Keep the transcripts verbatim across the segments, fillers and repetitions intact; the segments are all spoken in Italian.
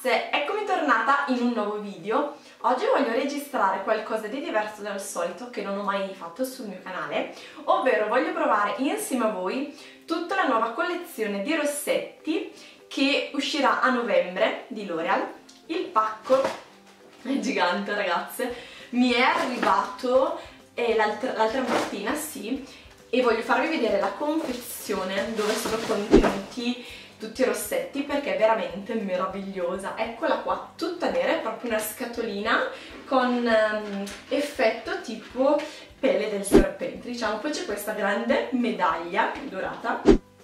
ragazze, eccomi tornata in un nuovo video. Oggi voglio registrare qualcosa di diverso dal solito che non ho mai fatto sul mio canale, ovvero voglio provare insieme a voi tutta la nuova collezione di rossetti che uscirà a novembre di L'Oreal. Il pacco è gigante, ragazze, mi è arrivato eh, l'altra mattina, sì, e voglio farvi vedere la confezione dove sono contenuti tutti i rossetti perché è veramente meravigliosa. Eccola qua, tutta nera, è proprio una scatolina con um, effetto tipo pelle del serpente, diciamo. Poi c'è questa grande medaglia dorata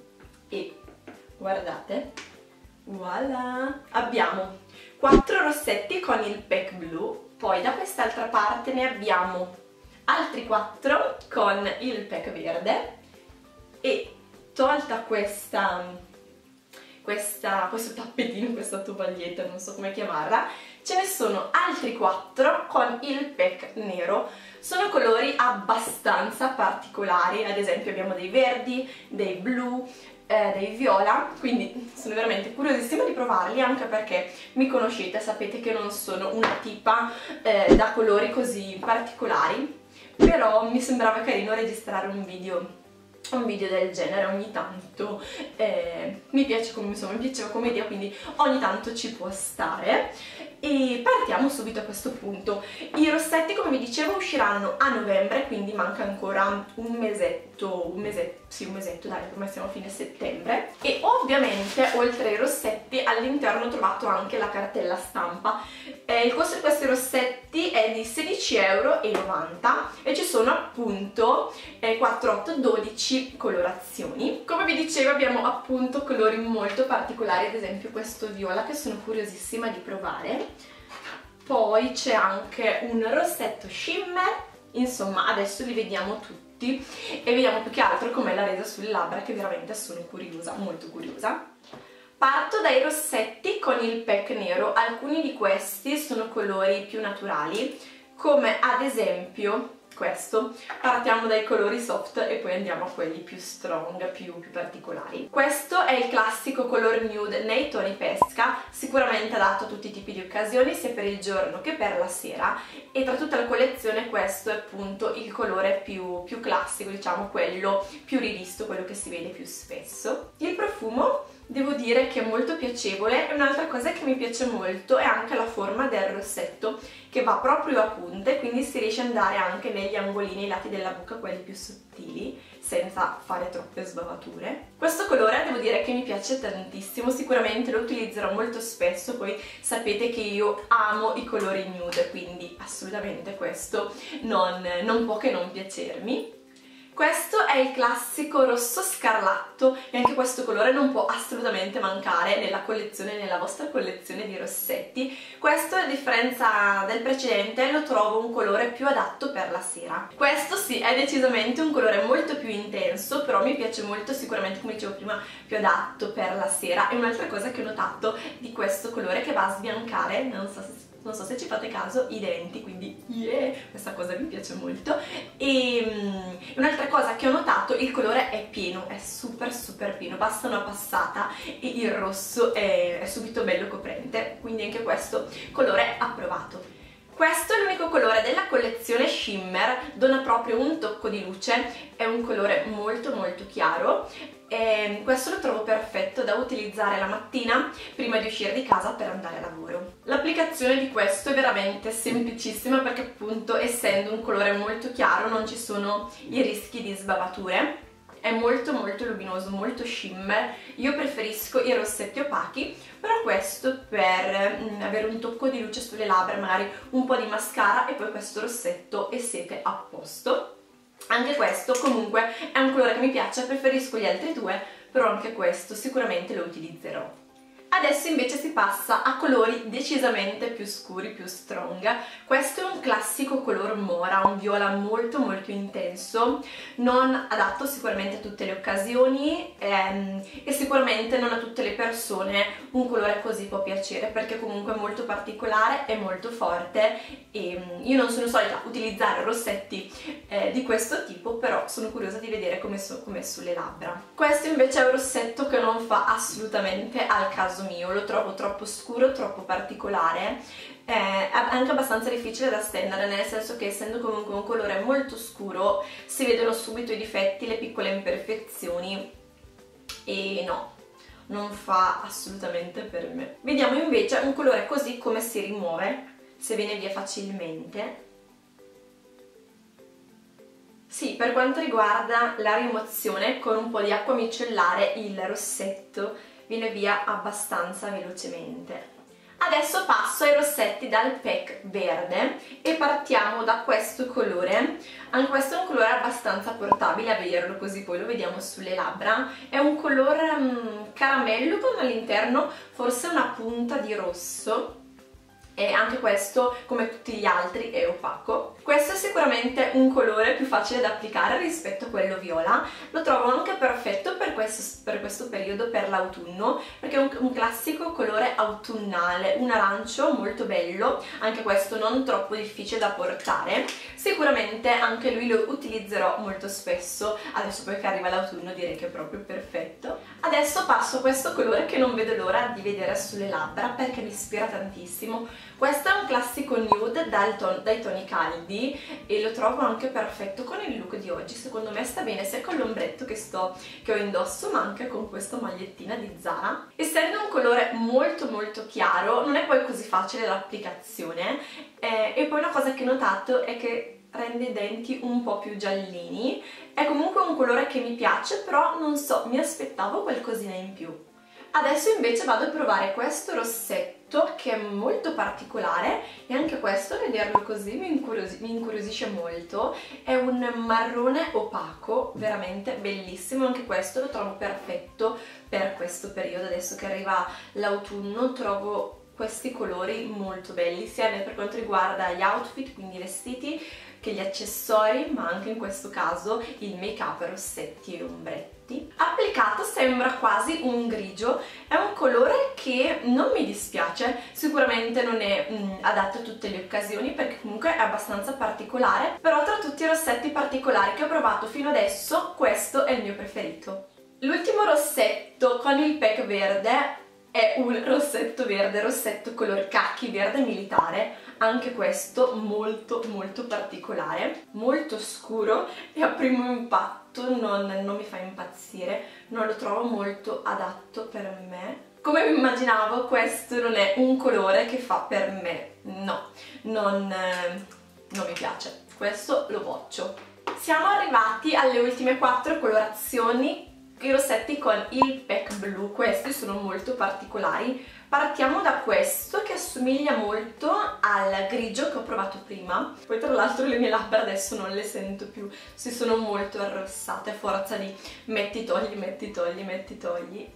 e guardate, voilà, abbiamo quattro rossetti con il pack blu, poi da quest'altra parte ne abbiamo altri quattro con il pack verde e tolta questa Questa, questo tappetino, questa tovaglietta, non so come chiamarla, ce ne sono altri quattro con il pack nero. Sono colori abbastanza particolari, ad esempio abbiamo dei verdi, dei blu, eh, dei viola, quindi sono veramente curiosissima di provarli, anche perché mi conoscete, sapete che non sono una tipa eh, da colori così particolari, però mi sembrava carino registrare un video un video del genere ogni tanto. eh, mi piace come insomma, mi piaceva come idea, quindi ogni tanto ci può stare. E partiamo subito a questo punto. I rossetti, come vi dicevo, usciranno a novembre, quindi manca ancora un mesetto, un mesetto, sì un mesetto, dai, ormai siamo a fine settembre. E ovviamente oltre ai rossetti all'interno ho trovato anche la cartella stampa. Eh, il costo di questi rossetti è di sedici e novanta euro e ci sono appunto eh, quattro, otto, dodici colorazioni. Come vi dicevo abbiamo appunto colori molto particolari, ad esempio questo viola che sono curiosissima di provare. Poi c'è anche un rossetto shimmer, insomma adesso li vediamo tutti e vediamo più che altro com'è la resa sulle labbra, che veramente sono curiosa, molto curiosa. Parto dai rossetti con il pack nero. Alcuni di questi sono colori più naturali, come ad esempio questo. Partiamo dai colori soft e poi andiamo a quelli più strong, più, più particolari. Questo è il classico color nude nei toni pesca, sicuramente adatto a tutti i tipi di occasioni, sia per il giorno che per la sera, e tra tutta la collezione questo è appunto il colore più, più classico, diciamo quello più rivisto, quello che si vede più spesso. Il profumo devo dire che è molto piacevole, e un'altra cosa che mi piace molto è anche la forma del rossetto, che va proprio a punte, quindi si riesce ad andare anche negli angolini, ai lati della bocca, quelli più sottili, senza fare troppe sbavature. Questo colore devo dire che mi piace tantissimo, sicuramente lo utilizzerò molto spesso, poi sapete che io amo i colori nude, quindi assolutamente questo non, non può che non piacermi. Questo è il classico rosso scarlatto e anche questo colore non può assolutamente mancare nella collezione, nella vostra collezione di rossetti. Questo, a differenza del precedente, lo trovo un colore più adatto per la sera. Questo sì, è decisamente un colore molto più intenso, però mi piace molto, sicuramente come dicevo prima, più adatto per la sera. E un'altra cosa che ho notato di questo colore, che va a sbiancare, non so se Non so se ci fate caso, i denti, quindi yeah, questa cosa mi piace molto. E um, un'altra cosa che ho notato, il colore è pieno, è super super pieno, basta una passata e il rosso è, è subito bello coprente, quindi anche questo colore approvato. Questo è l'unico colore della collezione shimmer, dona proprio un tocco di luce, è un colore molto molto chiaro e questo lo trovo perfetto da utilizzare la mattina prima di uscire di casa per andare a lavoro. L'applicazione di questo è veramente semplicissima perché appunto, essendo un colore molto chiaro, non ci sono i rischi di sbavature. È molto molto luminoso, molto shimmer. Io preferisco i rossetti opachi, però questo per mm, avere un tocco di luce sulle labbra, magari un po' di mascara e poi questo rossetto e siete a posto. Anche questo comunque è un colore che mi piace, preferisco gli altri due, però anche questo sicuramente lo utilizzerò. Adesso invece si passa a colori decisamente più scuri, più strong. Questo è un classico color mora, un viola molto molto intenso, non adatto sicuramente a tutte le occasioni ehm, e sicuramente non a tutte le persone un colore così può piacere, perché comunque è molto particolare, è molto forte e io non sono solita utilizzare rossetti eh, di questo tipo, però sono curiosa di vedere come so, com'è sulle labbra. Questo invece è un rossetto che non fa assolutamente al caso mio, lo trovo troppo scuro, troppo particolare, è anche abbastanza difficile da stendere, nel senso che essendo comunque un colore molto scuro si vedono subito i difetti, le piccole imperfezioni e no, non fa assolutamente per me. Vediamo invece un colore così come si rimuove, se viene via facilmente. Sì, per quanto riguarda la rimozione, con un po' di acqua micellare il rossetto viene via abbastanza velocemente. Adesso passo ai rossetti dal pack verde e partiamo da questo colore. Anche questo è un colore abbastanza portabile a vederlo, così poi lo vediamo sulle labbra. È un colore um, caramello con all'interno forse una punta di rosso. E anche questo, come tutti gli altri, è opaco. Questo è sicuramente un colore più facile da applicare rispetto a quello viola. Lo trovo anche perfetto per questo, per questo periodo, per l'autunno, perché è un, un classico colore autunnale, un arancio molto bello, anche questo non troppo difficile da portare. Sicuramente anche lui lo utilizzerò molto spesso, adesso poi che arriva l'autunno direi che è proprio perfetto. Adesso passo a questo colore che non vedo l'ora di vedere sulle labbra perché mi ispira tantissimo. Questo è un classico nude dal ton, dai toni caldi e lo trovo anche perfetto con il look di oggi. Secondo me sta bene sia con l'ombretto che, sto, che ho indosso, ma anche con questa magliettina di Zara. Essendo un colore molto molto chiaro non è poi così facile l'applicazione, eh, e poi una cosa che ho notato è che rende i denti un po' più giallini. È comunque un colore che mi piace, però non so, mi aspettavo qualcosina in più. Adesso invece vado a provare questo rossetto che è molto particolare e anche questo, vederlo così, mi, incurios mi incuriosisce molto. È un marrone opaco, veramente bellissimo, anche questo lo trovo perfetto per questo periodo. Adesso che arriva l'autunno trovo questi colori molto belli, sia per quanto riguarda gli outfit, quindi i vestiti, che gli accessori, ma anche in questo caso il make up, rossetti e ombretti. Applicato sembra quasi un grigio, è un colore che non mi dispiace, sicuramente non è mh, adatto a tutte le occasioni perché comunque è abbastanza particolare, però tra tutti i rossetti particolari che ho provato fino adesso questo è il mio preferito. L'ultimo rossetto con il pack verde è un rossetto verde, rossetto color cacchi, verde militare, anche questo molto molto particolare, molto scuro e a primo impatto non, non mi fa impazzire, non lo trovo molto adatto per me. Come mi immaginavo, questo non è un colore che fa per me, no, non, eh, non mi piace, questo lo boccio. Siamo arrivati alle ultime quattro colorazioni, i rossetti con il pack blu. Questi sono molto particolari. Partiamo da questo che assomiglia molto al grigio che ho provato prima, poi tra l'altro le mie labbra adesso non le sento più, si sono molto arrossate a forza di metti togli, metti togli, metti togli.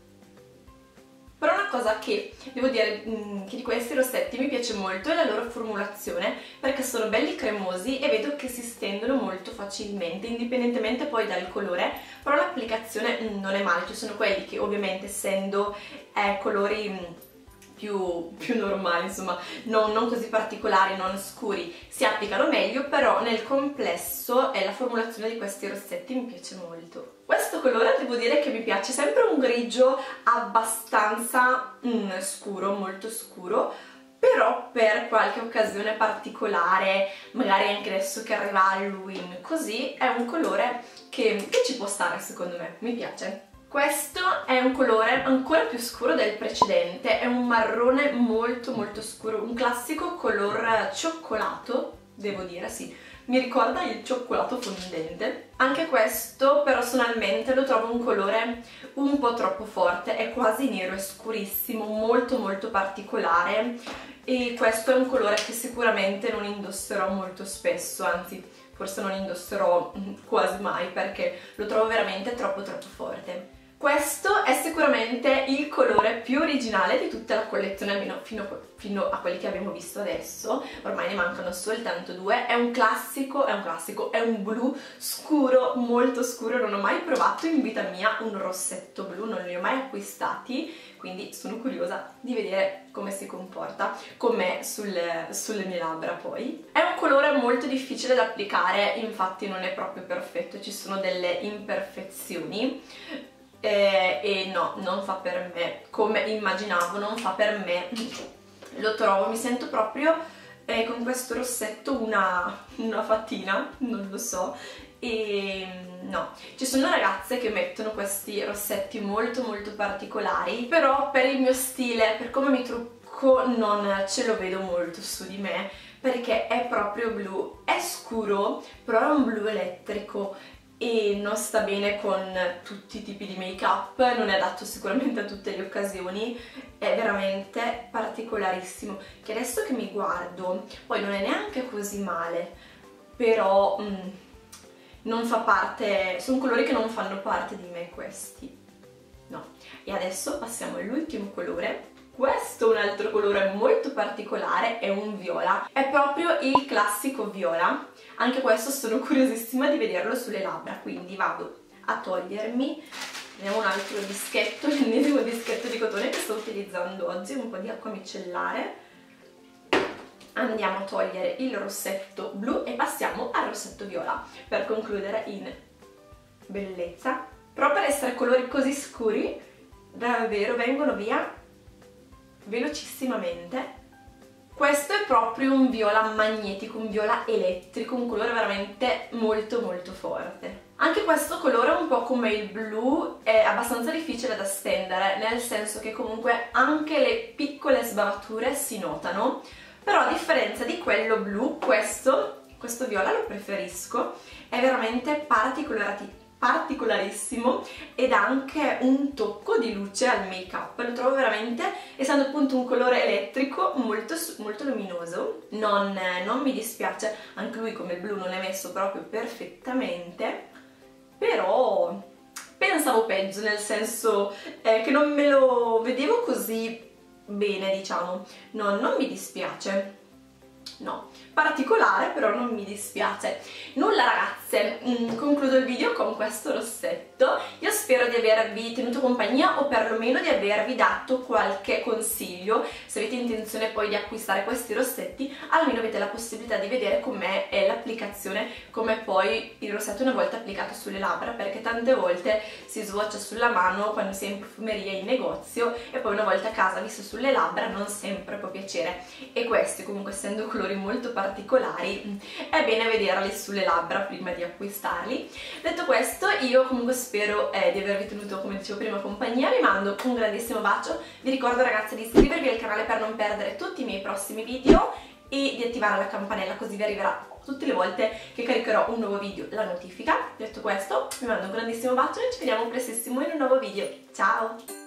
Però una cosa che devo dire che di questi rossetti mi piace molto è la loro formulazione, perché sono belli cremosi e vedo che si stendono molto facilmente, indipendentemente poi dal colore, però l'applicazione non è male. Ci sono quelli che ovviamente, essendo eh, colori più, più normali, insomma non, non così particolari, non scuri, si applicano meglio, però nel complesso eh, la formulazione di questi rossetti mi piace molto. Questo colore devo dire che mi piace, sempre un grigio abbastanza mm, scuro, molto scuro, però per qualche occasione particolare, magari anche adesso che arriva Halloween, così è un colore che, che ci può stare, secondo me, mi piace. Questo è un colore ancora più scuro del precedente, è un marrone molto molto scuro, un classico color cioccolato, devo dire, sì, mi ricorda il cioccolato fondente. Anche questo personalmente lo trovo un colore un po' troppo forte, è quasi nero, è scurissimo, molto molto particolare e questo è un colore che sicuramente non indosserò molto spesso, anzi forse non indosserò quasi mai perché lo trovo veramente troppo troppo forte. Questo è sicuramente il colore più originale di tutta la collezione, almeno fino, fino a quelli che abbiamo visto adesso, ormai ne mancano soltanto due. È un classico, è un classico, è un blu scuro, molto scuro, non ho mai provato in vita mia un rossetto blu, non li ho mai acquistati, quindi sono curiosa di vedere come si comporta con me sulle, sulle mie labbra poi. È un colore molto difficile da applicare, infatti non è proprio perfetto, ci sono delle imperfezioni. eh, e no, non fa per me, come immaginavo, non fa per me, lo trovo, mi sento proprio eh, con questo rossetto una, una fatina, non lo so, e no, ci sono ragazze che mettono questi rossetti molto molto particolari, però per il mio stile, per come mi trucco, non ce lo vedo molto su di me, perché è proprio blu, è scuro, però è un blu elettrico e non sta bene con tutti i tipi di make up, non è adatto sicuramente a tutte le occasioni, è veramente particolarissimo, che adesso che mi guardo, poi non è neanche così male, però mm, non fa parte, sono colori che non fanno parte di me questi, no. E adesso passiamo all'ultimo colore. Questo è un altro colore molto particolare, è un viola, è proprio il classico viola, anche questo sono curiosissima di vederlo sulle labbra, quindi vado a togliermi, prendiamo un altro dischetto, l'ennesimo dischetto di cotone che sto utilizzando oggi, un po' di acqua micellare, andiamo a togliere il rossetto blu e passiamo al rossetto viola, per concludere in bellezza, però per essere colori così scuri, davvero vengono via velocissimamente. Questo è proprio un viola magnetico, un viola elettrico, un colore veramente molto molto forte. Anche questo colore, un po' come il blu, è abbastanza difficile da stendere, nel senso che comunque anche le piccole sbavature si notano, però a differenza di quello blu, questo, questo viola lo preferisco, è veramente particolare particolarissimo ed ha anche un tocco di luce al make up, lo trovo veramente, essendo appunto un colore elettrico molto, molto luminoso, non, non mi dispiace, anche lui come il blu non è messo proprio perfettamente, però pensavo peggio, nel senso eh, che non me lo vedevo così bene, diciamo, no, non mi dispiace. No, particolare, però non mi dispiace. Nulla ragazze, mm, concludo il video con questo rossetto. Io spero di avervi tenuto compagnia o perlomeno di avervi dato qualche consiglio. Se avete intenzione poi di acquistare questi rossetti, almeno avete la possibilità di vedere com'è l'applicazione, come poi il rossetto una volta applicato sulle labbra, perché tante volte si swatcha sulla mano quando si è in profumeria in negozio e poi una volta a casa visto sulle labbra non sempre può piacere, e questi comunque essendo colori molto particolari è bene vederli sulle labbra prima di acquistarli. Detto questo, io comunque spero eh, di avervi tenuto, come dicevo prima, compagnia. Vi mando un grandissimo bacio, vi ricordo ragazzi di iscrivervi al canale per non perdere tutti i miei prossimi video e di attivare la campanella, così vi arriverà tutte le volte che caricherò un nuovo video la notifica. Detto questo, vi mando un grandissimo bacio e ci vediamo prestissimo in un nuovo video. Ciao!